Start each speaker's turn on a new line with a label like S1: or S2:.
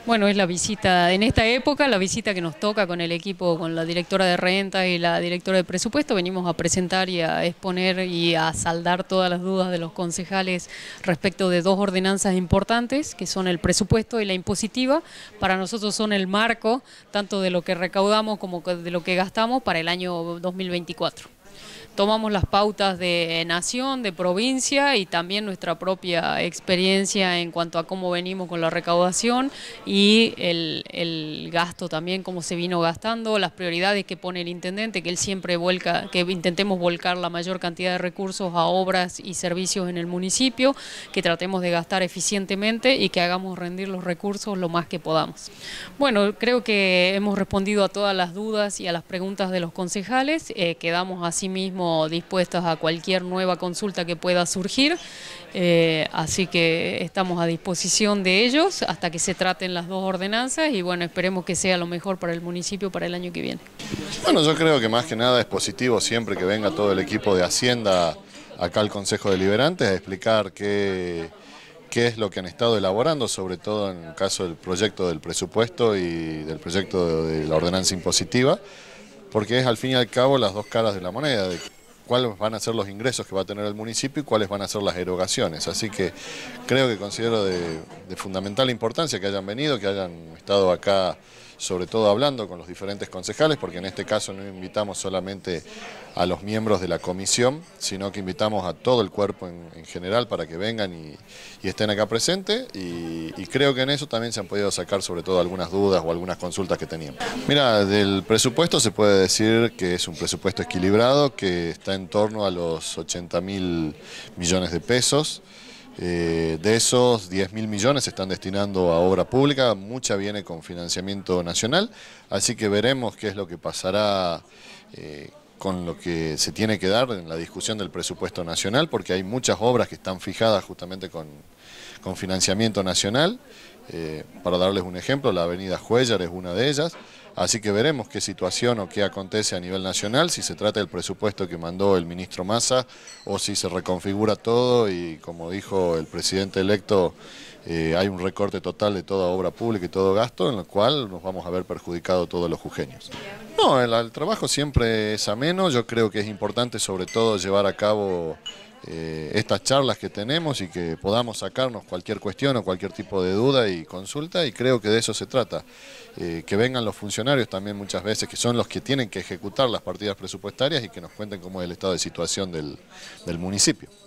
S1: Bueno, es la visita, en esta época, la visita que nos toca con el equipo, con la directora de renta y la directora de presupuesto, venimos a presentar y a exponer y a saldar todas las dudas de los concejales respecto de dos ordenanzas importantes, que son el presupuesto y la impositiva. Para nosotros son el marco, tanto de lo que recaudamos como de lo que gastamos para el año 2024. Tomamos las pautas de nación, de provincia y también nuestra propia experiencia en cuanto a cómo venimos con la recaudación y el gasto también, cómo se vino gastando, las prioridades que pone el intendente, que él siempre vuelca, que intentemos volcar la mayor cantidad de recursos a obras y servicios en el municipio, que tratemos de gastar eficientemente y que hagamos rendir los recursos lo más que podamos. Bueno, creo que hemos respondido a todas las dudas y a las preguntas de los concejales, quedamos asimismo dispuestas a cualquier nueva consulta que pueda surgir, así que estamos a disposición de ellos hasta que se traten las dos ordenanzas y bueno, esperemos que sea lo mejor para el municipio para el año que viene.
S2: Bueno, yo creo que más que nada es positivo siempre que venga todo el equipo de Hacienda acá al Consejo Deliberante a explicar qué es lo que han estado elaborando, sobre todo en el caso del proyecto del presupuesto y del proyecto de la ordenanza impositiva, porque es al fin y al cabo las dos caras de la moneda, de cuáles van a ser los ingresos que va a tener el municipio y cuáles van a ser las erogaciones. Así que creo que considero de fundamental importancia que hayan venido, que hayan estado acá, sobre todo hablando con los diferentes concejales, porque en este caso no invitamos solamente a los miembros de la comisión, sino que invitamos a todo el cuerpo en general para que vengan y estén acá presentes, y creo que en eso también se han podido sacar sobre todo algunas dudas o algunas consultas que teníamos. Mira, del presupuesto se puede decir que es un presupuesto equilibrado, que está en torno a los 80.000 millones de pesos. De esos 10.000 millones se están destinando a obra pública, mucha viene con financiamiento nacional, así que veremos qué es lo que pasará con lo que se tiene que dar en la discusión del presupuesto nacional, porque hay muchas obras que están fijadas justamente con financiamiento nacional. Para darles un ejemplo, la avenida Cuéllar es una de ellas, así que veremos qué situación o qué acontece a nivel nacional, si se trata del presupuesto que mandó el ministro Massa o si se reconfigura todo y, como dijo el presidente electo, hay un recorte total de toda obra pública y todo gasto, en lo cual nos vamos a ver perjudicados todos los jujeños. No, el trabajo siempre es ameno, yo creo que es importante sobre todo llevar a cabo estas charlas que tenemos y que podamos sacarnos cualquier cuestión o cualquier tipo de duda y consulta, y creo que de eso se trata, que vengan los funcionarios también muchas veces, que son los que tienen que ejecutar las partidas presupuestarias y que nos cuenten cómo es el estado de situación del municipio.